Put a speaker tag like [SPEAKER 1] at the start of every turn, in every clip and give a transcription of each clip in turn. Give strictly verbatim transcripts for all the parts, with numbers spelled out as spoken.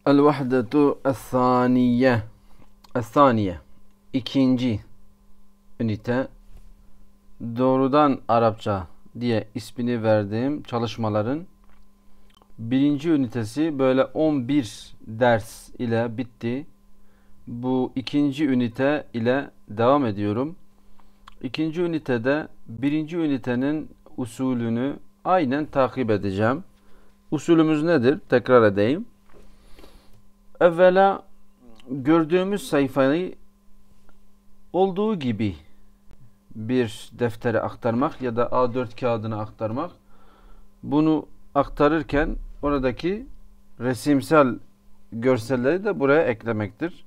[SPEAKER 1] El-vahdetu es-saniye. Es-saniye. İkinci ünite. Doğrudan Arapça diye ismini verdiğim çalışmaların birinci ünitesi böyle on bir ders ile bitti. Bu ikinci ünite ile devam ediyorum. İkinci ünitede birinci ünitenin usulünü aynen takip edeceğim. Usulümüz nedir? Tekrar edeyim. Evvela gördüğümüz sayfayı olduğu gibi bir deftere aktarmak ya da A dört kağıdına aktarmak. Bunu aktarırken oradaki resimsel görselleri de buraya eklemektir.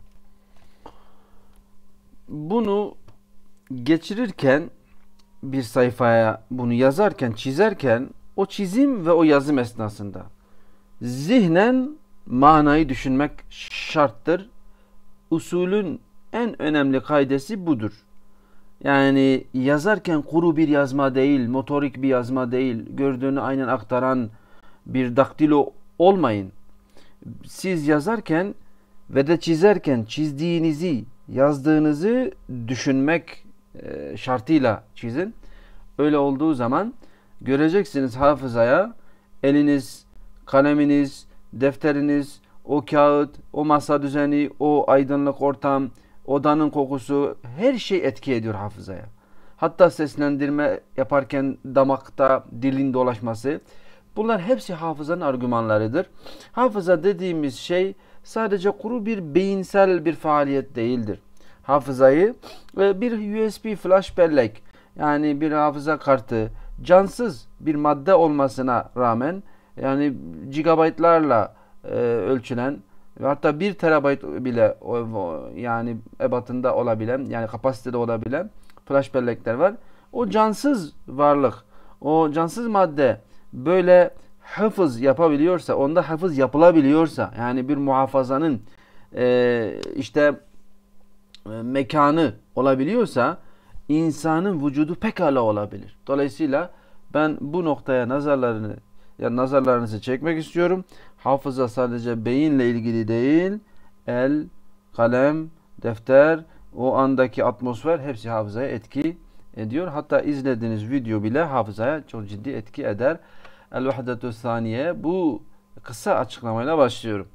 [SPEAKER 1] Bunu geçirirken bir sayfaya bunu yazarken, çizerken o çizim ve o yazım esnasında zihnen manayı düşünmek şarttır. Usulün en önemli kaidesi budur. Yani yazarken kuru bir yazma değil, motorik bir yazma değil, gördüğünü aynen aktaran bir daktilo olmayın. Siz yazarken ve de çizerken çizdiğinizi, yazdığınızı düşünmek şartıyla çizin. Öyle olduğu zaman göreceksiniz hafızaya eliniz, kaleminiz, defteriniz, o kağıt, o masa düzeni, o aydınlık ortam, odanın kokusu, her şey etki ediyor hafızaya. Hatta seslendirme yaparken damakta dilin dolaşması. Bunlar hepsi hafızanın argümanlarıdır. Hafıza dediğimiz şey sadece kuru bir beyinsel bir faaliyet değildir. Hafızayı bir U S B flash bellek, yani bir hafıza kartı, cansız bir madde olmasına rağmen, yani gigabaytlarla e, ölçülen ve hatta bir terabayt bile yani ebatında olabilen, yani kapasitede olabilen flash bellekler var. O cansız varlık, o cansız madde böyle hafız yapabiliyorsa, onda hafız yapılabiliyorsa, yani bir muhafazanın e, işte e, mekanı olabiliyorsa, insanın vücudu pekala olabilir. Dolayısıyla ben bu noktaya nazarlarını yani nazarlarınızı çekmek istiyorum. Hafıza sadece beyinle ilgili değil, el, kalem, defter, o andaki atmosfer hepsi hafızaya etki ediyor. Hatta izlediğiniz video bile hafızaya çok ciddi etki eder. El-vahdetu saniye. Bu kısa açıklamayla başlıyorum.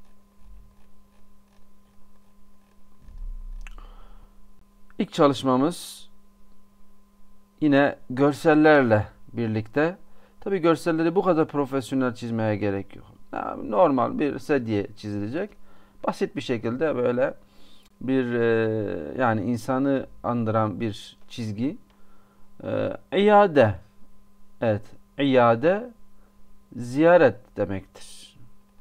[SPEAKER 1] İlk çalışmamız yine görsellerle birlikte. Tabii görselleri bu kadar profesyonel çizmeye gerek yok. Normal bir sedye çizilecek. Basit bir şekilde böyle bir e, yani insanı andıran bir çizgi. E, İade. Evet. İade ziyaret demektir.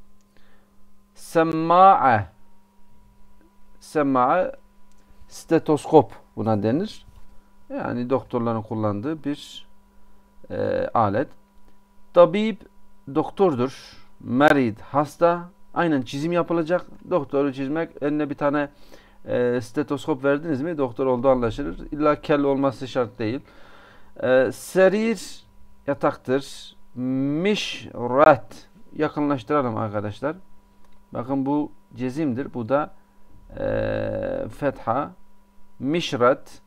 [SPEAKER 1] Semma'a. Semma'a stetoskop buna denir. Yani doktorların kullandığı bir e, alet. Tabip doktordur. Merid hasta. Aynen çizim yapılacak. Doktoru çizmek. Eline bir tane e, stetoskop verdiniz mi doktor olduğu anlaşılır. İlla kel olması şart değil. E, serir yataktır. Mişret. Yakınlaştıralım arkadaşlar. Bakın bu cezimdir. Bu da e, fetha. Mişret.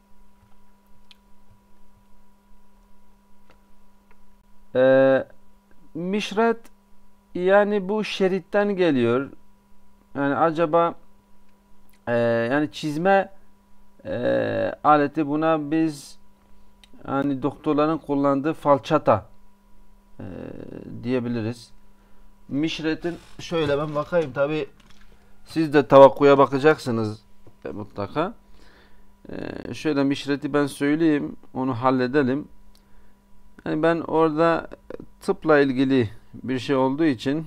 [SPEAKER 1] E, mişret yani bu şeritten geliyor. Yani acaba e, yani çizme e, aleti, buna biz yani doktorların kullandığı falçata e, diyebiliriz. Mişretin şöyle ben bakayım, tabi siz de tavakkuya bakacaksınız e, mutlaka. E, şöyle mişreti ben söyleyeyim, onu halledelim. Yani ben orada tıpla ilgili bir şey olduğu için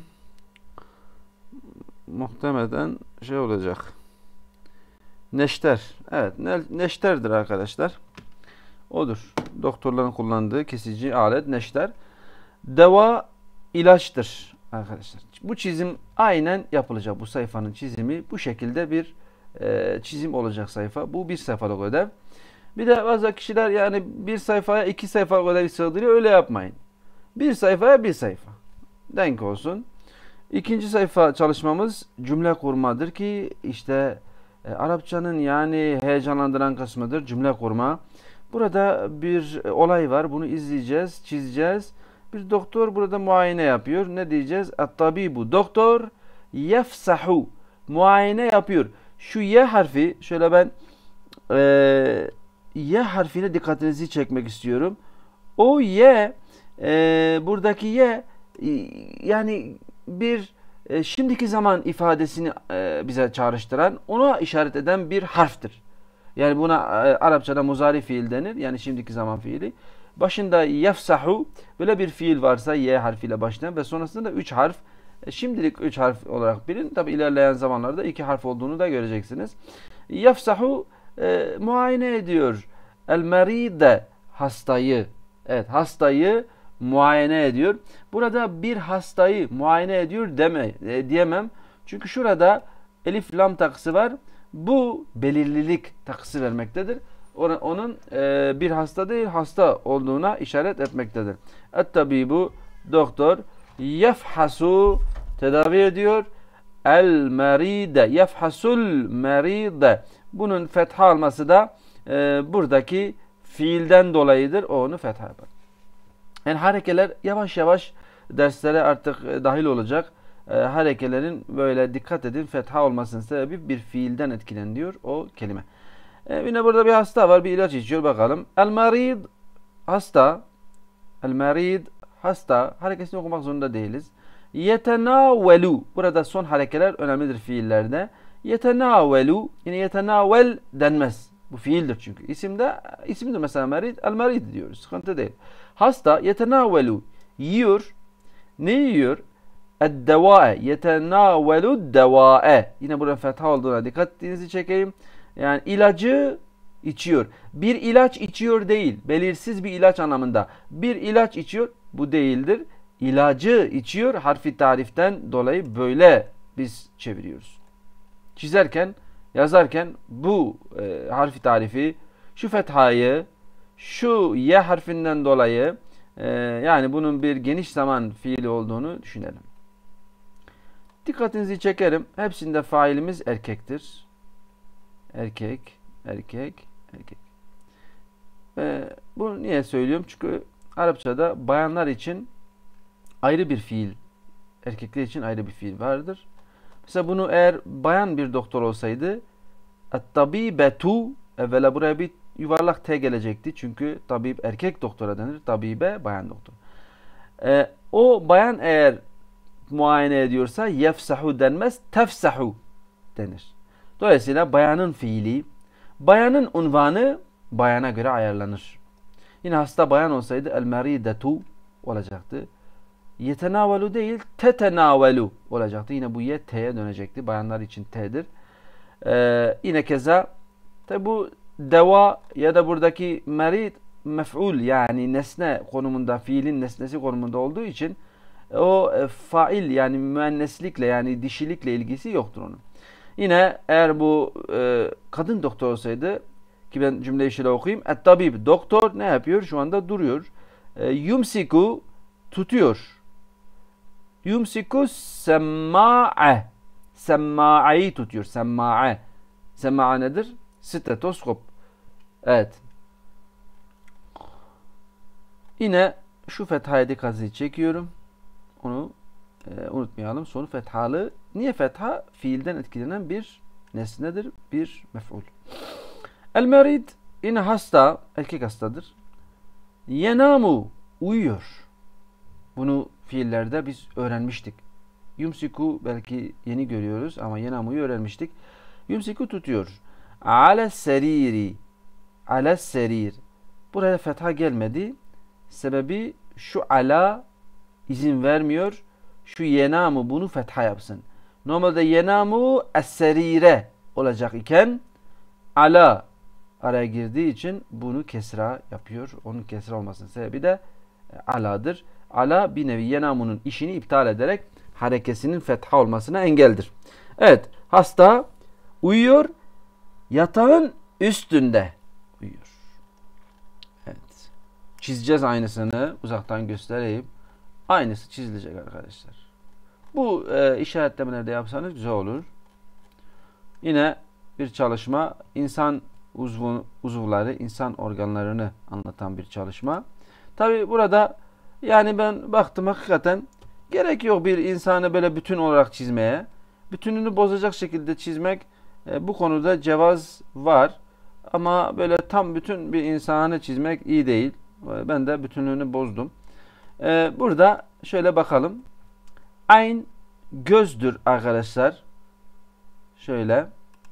[SPEAKER 1] muhtemelen şey olacak. Neşter. Evet, ne, neşterdir arkadaşlar. Odur. Doktorların kullandığı kesici alet neşter. Deva ilaçtır arkadaşlar. Bu çizim aynen yapılacak. Bu sayfanın çizimi bu şekilde bir e, çizim olacak sayfa. Bu bir sayfalık ödev. Bir de bazı kişiler yani bir sayfaya iki sayfalık ödev sığdırıyor. Öyle yapmayın. Bir sayfaya bir sayfa. Denk olsun. İkinci sayfa çalışmamız cümle kurmadır ki işte e, Arapçanın yani heyecanlandıran kısmıdır cümle kurma. Burada bir olay var. Bunu izleyeceğiz, çizeceğiz. Bir doktor burada muayene yapıyor. Ne diyeceğiz? Et-tabibu. Doktor yefsahu. Muayene yapıyor. Şu Y harfi şöyle ben e, Y harfine dikkatinizi çekmek istiyorum. O Y e, buradaki Y e, yani bir e, şimdiki zaman ifadesini e, bize çağrıştıran, ona işaret eden bir harftir. Yani buna e, Arapçada muzari fiil denir. Yani şimdiki zaman fiili. Başında yefsahu böyle bir fiil varsa Y harfiyle başlayan ve sonrasında da üç harf. E, şimdilik üç harf olarak bilin. Tabi ilerleyen zamanlarda iki harf olduğunu da göreceksiniz. Yefsahu e, muayene ediyor. El meride hastayı. Evet, hastayı muayene ediyor. Burada bir hastayı muayene ediyor deme e, diyemem. Çünkü şurada elif lam takısı var. Bu belirlilik takısı vermektedir. Onun e, bir hasta değil hasta olduğuna işaret etmektedir. Et-tabibu doktor yefhasu tedavi ediyor. El meride yefhasul meride. Bunun fetha alması da e, buradaki fiilden dolayıdır. O onu fetha yapar. Yani harekeler yavaş yavaş derslere artık dahil olacak. E, harekelerin böyle dikkat edin fetha olmasının sebebi bir fiilden etkileniyor o kelime. E, yine burada bir hasta var, bir ilaç içiyor bakalım. El marid hasta. El marid hasta. Harekesini okumak zorunda değiliz. Yetenavelu. Burada son harekeler önemlidir fiillerde. Yetenavelu. Yine yetenavel denmez. Bu fiildir çünkü. İsimde isimdir mesela marid. El marid diyoruz. Sıkıntı değil. Hasta yetenavelu. Yiyor. Ne yiyor? Eddevâe. Yetenavelu devâe. Yine burada fetha olduğuna dikkatinizi çekeyim. Yani ilacı içiyor. Bir ilaç içiyor değil. Belirsiz bir ilaç anlamında. Bir ilaç içiyor. Bu değildir. İlacı içiyor. Harfi tariften dolayı böyle biz çeviriyoruz. Çizerken, yazarken bu e, harfi tarifi, şu fethayı, şu Y harfinden dolayı e, yani bunun bir geniş zaman fiili olduğunu düşünelim. Dikkatinizi çekerim. Hepsinde failimiz erkektir. Erkek, erkek, erkek. Ee, bunu niye söylüyorum? Çünkü Arapçada bayanlar için ayrı bir fiil, erkekler için ayrı bir fiil vardır. Mesela bunu eğer bayan bir doktor olsaydı et-tabibetu evvela buraya bir yuvarlak T gelecekti. Çünkü tabip erkek doktora denir. Tabibe bayan doktor. Ee, o bayan eğer muayene ediyorsa yefsahu denmez, tefsahu denir. Dolayısıyla bayanın fiili, bayanın unvanı bayana göre ayarlanır. Yine hasta bayan olsaydı el meridetu olacaktı. Yetenavelu değil, tetenavelu olacaktı. Yine bu ye t'ye dönecekti. Bayanlar için t'dir. Ee, yine keza tabi bu deva ya da buradaki merid mef'ul yani nesne konumunda, fiilin nesnesi konumunda olduğu için o e, fail yani müenneslikle yani dişilikle ilgisi yoktur onun. Yine eğer bu e, kadın doktor olsaydı ki ben cümleyi şöyle okuyayım. Et-tabib doktor ne yapıyor? Şu anda duruyor. E, yumsiku tutuyor. Yumsiku semma'e. Semma'eyi tutuyor. Semma'e. Semma'a nedir? Stetoskop. Evet. Yine şu fethaya dikkatinizi çekiyorum. Onu e, unutmayalım. Sonu fethalı. Niye fetha? Fiilden etkilenen bir nesnedir. Bir mef'ul. El merid yine hasta. Erkek hastadır. Yenamu uyuyor. Bunu fiillerde biz öğrenmiştik. Yumsiku belki yeni görüyoruz ama yenamu'yu öğrenmiştik. Yumsiku tutuyor. Ale seriri. Ale serir. Buraya fetha gelmedi. Sebebi şu ala izin vermiyor. Şu yenamu bunu fetha yapsın. Normalde yenamu es-serire olacak iken ala araya girdiği için bunu kesra yapıyor. Onun kesra olmasının sebebi de aladır. Ala bir nevi yenamunun işini iptal ederek harekesinin fetha olmasına engeldir. Evet, hasta uyuyor, yatağın üstünde uyuyor. Evet. Çizeceğiz aynısını. Uzaktan göstereyim. Aynısı çizilecek arkadaşlar. Bu e, işaretlemeleri de yapsanız güzel olur. Yine bir çalışma, insan uzvu, uzuvları, insan organlarını anlatan bir çalışma. Tabi burada yani ben baktım hakikaten gerek yok bir insanı böyle bütün olarak çizmeye. Bütününü bozacak şekilde çizmek e, bu konuda cevaz var. Ama böyle tam bütün bir insanı çizmek iyi değil. Ben de bütünlüğünü bozdum. E, burada şöyle bakalım. Ayn gözdür arkadaşlar. Şöyle.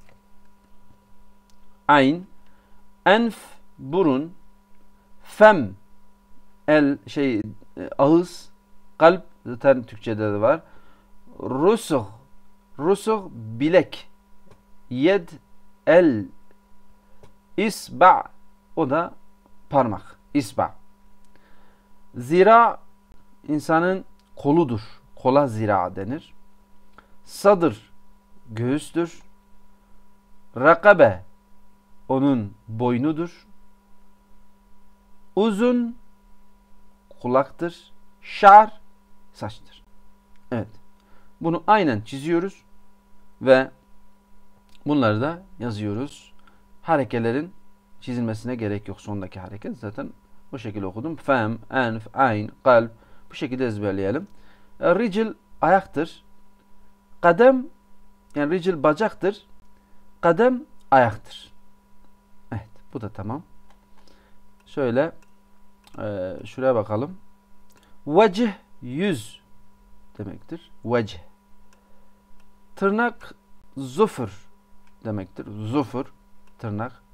[SPEAKER 1] Ayn, enf burun, fem el şey ağız, kalp zaten Türkçede de var. Rusuh, rusuh bilek, yed el, isba o da parmak, isba. Zira insanın koludur. Kola zira denir. Sadır göğüstür. Rakabe onun boynudur. Uzun kulaktır. Şar saçtır. Evet. Bunu aynen çiziyoruz ve bunları da yazıyoruz. Harekelerin çizilmesine gerek yok. Sondaki hareket zaten bu şekilde okudum. Fem, enf, ayn, kalp bu şekilde ezberleyelim. Ricil ayaktır. Kadem yani ricil bacaktır. Kadem ayaktır. Evet. Bu da tamam. Şöyle e, şuraya bakalım. Vecih yüz demektir. Vecih. Tırnak zufur demektir. Zufur tırnak.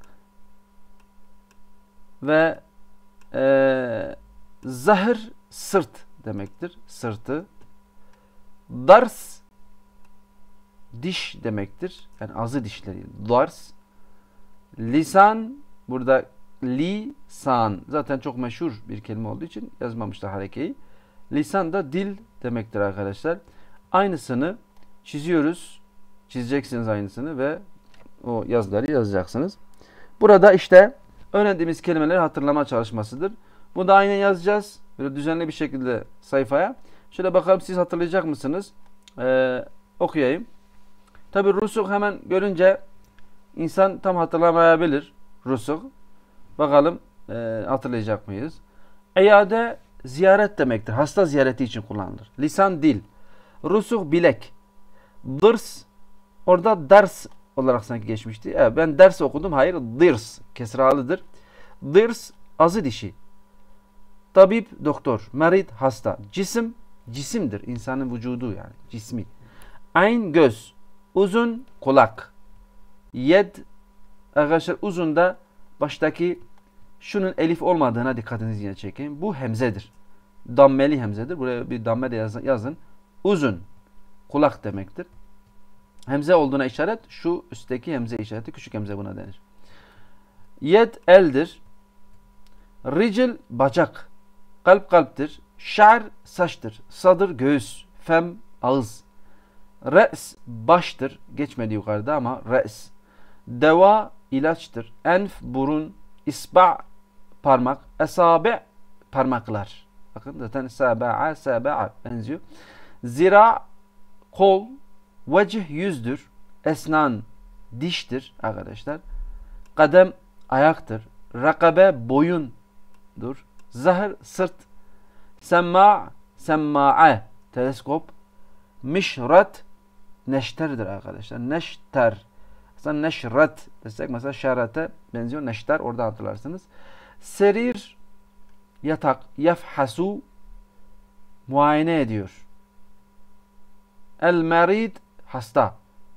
[SPEAKER 1] Ve e, zahir sırt demektir. Sırtı. Dars diş demektir. Yani ağzı dişleri. Dars. Lisan burada lisan zaten çok meşhur bir kelime olduğu için yazmamışlar harekeyi. Lisan da dil demektir arkadaşlar. Aynısını çiziyoruz. Çizeceksiniz aynısını ve o yazıları yazacaksınız. Burada işte öğrendiğimiz kelimeleri hatırlama çalışmasıdır. Bunu da aynen yazacağız. Böyle düzenli bir şekilde sayfaya. Şöyle bakalım siz hatırlayacak mısınız? Ee, okuyayım. Tabi rusuk hemen görünce insan tam hatırlamayabilir. Rusuk. Bakalım e, hatırlayacak mıyız? İade ziyaret demektir. Hasta ziyareti için kullanılır. Lisan dil. Rusuk bilek. Dırs orada ders olarak sanki geçmişti. Evet, ben ders okudum. Hayır, dırs kesralıdır. Dırs azı dişi. Tabip doktor. Merid hasta. Cisim cisimdir. İnsanın vücudu yani. Cismi. Ayn göz. Uzun kulak. Yed arkadaşlar uzun da baştaki şunun elif olmadığına dikkatinizi yine çekeyim. Bu hemzedir. Dammeli hemzedir. Buraya bir damme de yazın. yazın. Uzun kulak demektir. Hemze olduğuna işaret şu üstteki hemze işareti. Küçük hemze buna denir. Yed eldir. Ricil bacak. Kalp kalptir. Şar saçtır. Sadır göğüs. Fem ağız. Re's baştır. Geçmedi yukarıda ama re's. Deva ilaçtır. Enf burun. İsba parmak. Esabi parmaklar. Bakın zaten saba'a saba'a benziyor. Zira kol. Vecih yüzdür. Esnan diştir arkadaşlar. Kadem ayaktır. Rakabe boyundur. Zahir sırt. Semma semma'a teleskop. Mişrat neşterdir arkadaşlar. Neşter. Aslında neşrat desek mesela şarate benziyor. Neşter orada hatırlarsınız. Serir yatak. Yefhasu muayene ediyor. El merid hasta.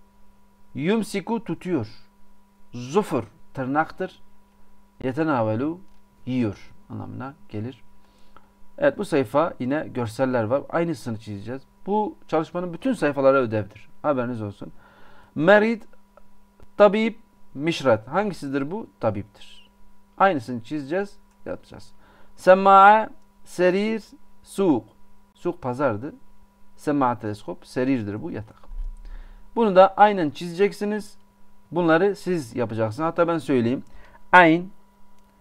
[SPEAKER 1] Yumsiku tutuyor. Zufur tırnaktır. Yetenavelu yiyor anlamına gelir. Evet bu sayfa yine görseller var. Aynısını çizeceğiz. Bu çalışmanın bütün sayfaları ödevdir. Haberiniz olsun. Merid tabip mişrat. Hangisidir bu? Tabiptir. Aynısını çizeceğiz. Yapacağız. Semma'a serir suq. Suq pazardı. Semma'a teleskop. Serirdir bu yatak. Bunu da aynen çizeceksiniz. Bunları siz yapacaksınız. Hatta ben söyleyeyim. Ayn,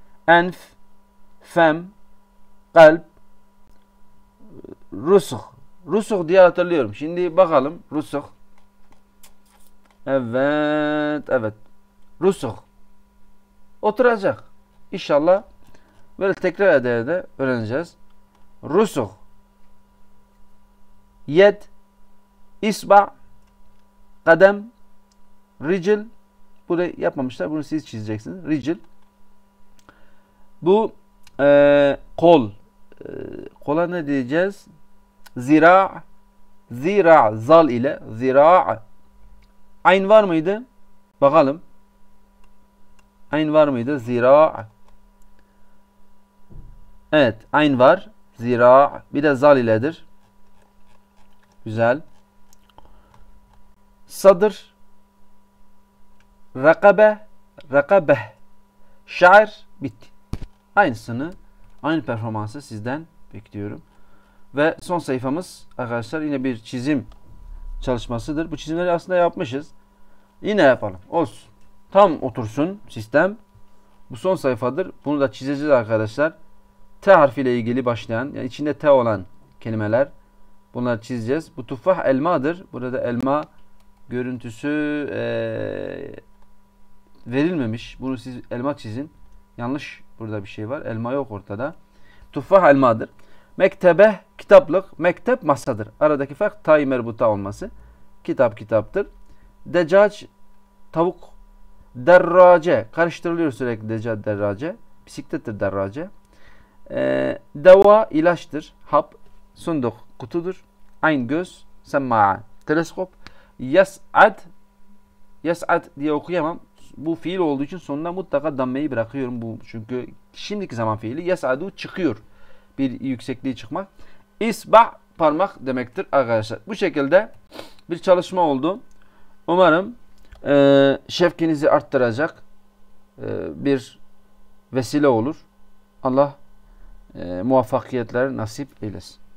[SPEAKER 1] enf, fem, kalp, rusuh Rusuk diye hatırlıyorum. Şimdi bakalım. Rusuk. Evet. Evet. Rusuk. Oturacak. İnşallah böyle tekrar eder de öğreneceğiz. Rusuk. Yed. İsba. Kadem. Ricil. Burayı yapmamışlar. Bunu siz çizeceksiniz. Ricil. Bu e, kol. E, kola ne diyeceğiz? Zira. Zira. Zal ile. Zira. Ayn var mıydı? Bakalım. Ayn var mıydı? Zira. Evet. Ayn var. Zira. Bir de zal iledir. Güzel. Sadır. Rakabe. Rakabe. Şair. Bitti. Aynısını, aynı performansı sizden bekliyorum. Ve son sayfamız arkadaşlar yine bir çizim çalışmasıdır. Bu çizimleri aslında yapmışız. Yine yapalım. Olsun. Tam otursun sistem. Bu son sayfadır. Bunu da çizeceğiz arkadaşlar. T harfiyle ilgili başlayan, yani içinde T olan kelimeler. Bunları çizeceğiz. Bu tufah elmadır. Burada elma görüntüsü ee, verilmemiş. Bunu siz elma çizin. Yanlış burada bir şey var. Elma yok ortada. Tufah elmadır. Mektebe kitaplık. Mektep masadır. Aradaki fark tay merbuta olması. Kitap kitaptır. Decac tavuk. Derrace. Karıştırılıyor sürekli decac derrace. Bisiklettir derrace. Ee, deva ilaçtır. Hap. Sunduk kutudur. Ayn göz. Semma'a teleskop. Yes'ad. Yes'ad diye okuyamam. Bu fiil olduğu için sonuna mutlaka dammeyi bırakıyorum. Bu çünkü şimdiki zaman fiili yes'adu çıkıyor. Bir yüksekliği çıkmak. İsba parmak demektir arkadaşlar. Bu şekilde bir çalışma oldu. Umarım e, şefkinizi arttıracak e, bir vesile olur. Allah e, muvaffakiyetler nasip eylesin.